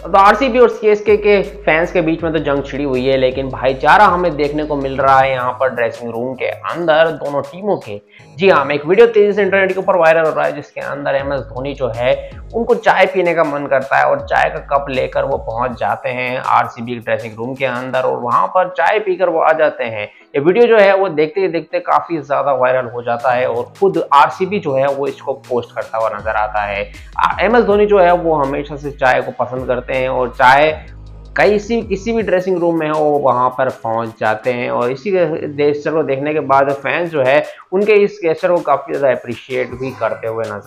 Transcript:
तो आरसीबी और सीएसके के फैंस के बीच में तो जंग छिड़ी हुई है, लेकिन भाईचारा हमें देखने को मिल रहा है यहाँ पर ड्रेसिंग रूम के अंदर दोनों टीमों के। जी हाँ, एक वीडियो तेजी से इंटरनेट के ऊपर वायरल हो रहा है जिसके अंदर एमएस धोनी जो है उनको चाय पीने का मन करता है और चाय का कप लेकर वो पहुंच जाते हैं आरसीबी ड्रेसिंग रूम के अंदर और वहां पर चाय पीकर वो आ जाते हैं। ये वीडियो जो है वो देखते ही देखते काफी ज्यादा वायरल हो जाता है और खुद आरसीबी जो है वो इसको पोस्ट करता हुआ नजर आता है। एमएस धोनी जो है वो हमेशा से चाय को पसंद करते हैं और चाय किसी भी ड्रेसिंग रूम में हो वो वहां पर पहुंच जाते हैं और इसी गेस्चर को देखने के बाद फैंस जो है उनके इस गेस्चर को काफी ज्यादा अप्रिशिएट भी करते हुए नजर